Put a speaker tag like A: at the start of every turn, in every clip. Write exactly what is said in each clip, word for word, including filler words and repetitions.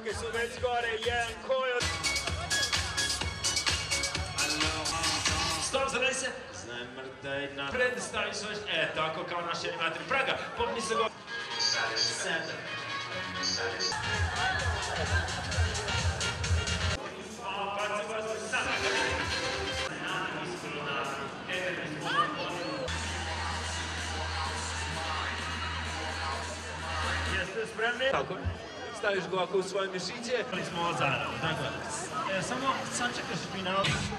A: ruke su već gore, jedan kojot.
B: Stop, zadaj se!
A: Zamrtaj na...
B: Pred staviš već, e, tako kao naši animatori. Praga, popni se go... Sedam. Paci vas sada.
A: Jeste spremni?
B: Tako. Staviš go ovako u svoje mišiće.
A: Imali smo ovo zajedno, tako je. Samo sačekaš final.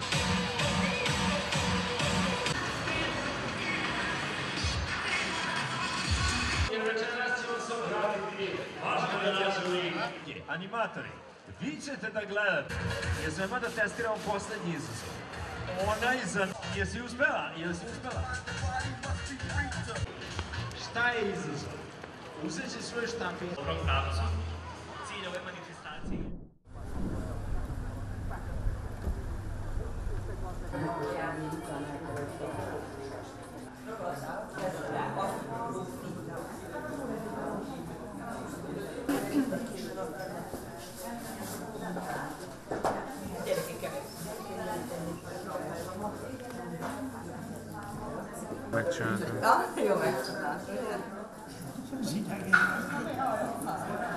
B: Jer večeras ćemo se obratiti važno na našu ligu.
A: Animatori, vi ćete da gledate. Jesmo da testiramo poslednji izazov. Onaj za... Jesi uspela? Jesi uspela? Šta je izazov? Uzet će svoj štampin.
B: Dobrog pravca. Cilj ove manifestacije.
C: Megcsináltam.
D: Ja, jó megcsináltam.